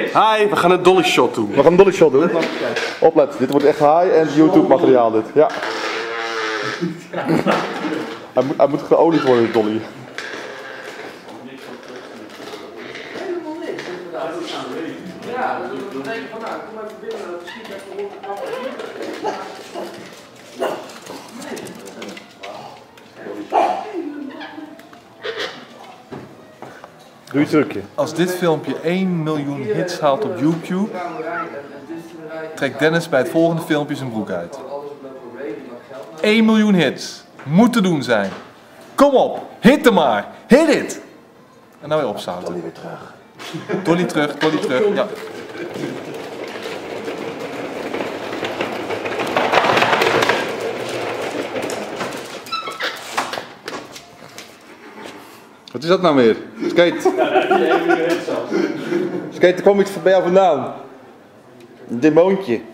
Hi, we gaan een dolly shot doen. We gaan een dolly shot doen. Oplet, dit wordt echt high-end YouTube materiaal dit. Ja. Hij moet geolied worden, dolly. Helemaal niks, inderdaad. Ja, dat is een reden van nou, kom even binnen, dat schiet even rond de knappen. Doe je trucje. Als dit filmpje 1 miljoen hits haalt op YouTube, trekt Dennis bij het volgende filmpje zijn broek uit. 1 miljoen hits. Moet te doen zijn. Kom op, hit hem maar. Hit it! En dan weer opzouten. Dolly weer terug. Dolly terug, Dolly terug. Ja. Wat is dat nou weer? Skate. Skate, er kwam iets bij jou vandaan. Een demoontje.